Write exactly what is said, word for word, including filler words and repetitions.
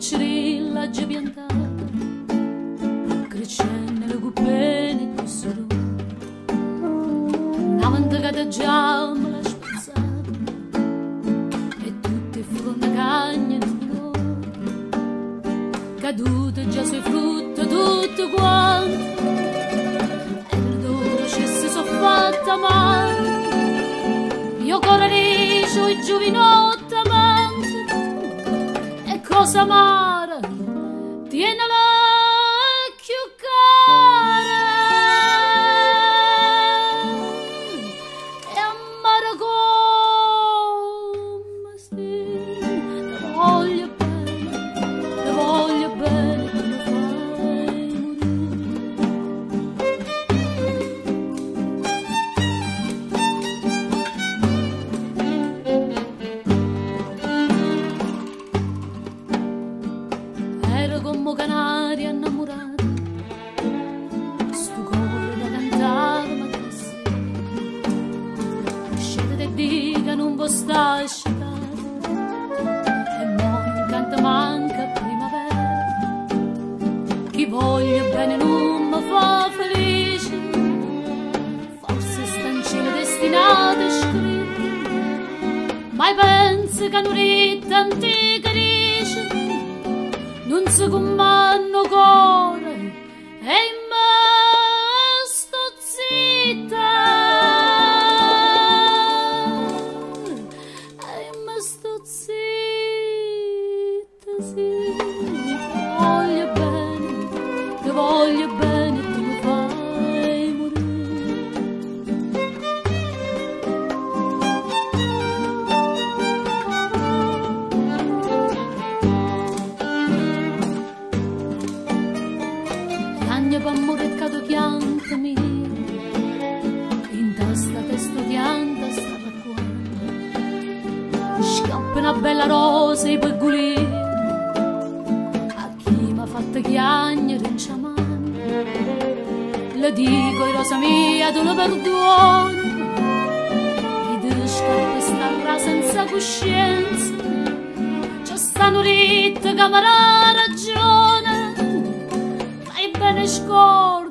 luccerilla già piantata, crescendo le cupene di solo, una mantecata già me l'ha spazzata, e tutte fronte cagne di loro, cadute già sui frutti tutte quante, e le dolci si sono fatte amare, io correricio i giovinotti amanti, e cosa amara tiene la più cara, e amara come sì, te voglio bene, te voglio bene, tu mi fai come canari innamorati, sto cuore da cantare ma che sì, scende e dica non può stare asciugato, e non canta manca primavera, chi voglia bene non mi fa felice, forse sta in cielo destinata e scritta, ma penso che un'oretta antica dice non si comando cuore e in me sto zitta, e in me sto zitta, sì, ti voglio bene, ti voglio bene, tu mi fai morire. Per amore cado chiantami, in testa te studiante sta racconto, scappa una bella rosa e peggolini, a chi m'ha fatto chiagnere in ciamanno, le dico rosa mia tu lo perdoni, chi te scappa sta senza coscienza, c'è stanno ritte che mi ha ragione, bene scorso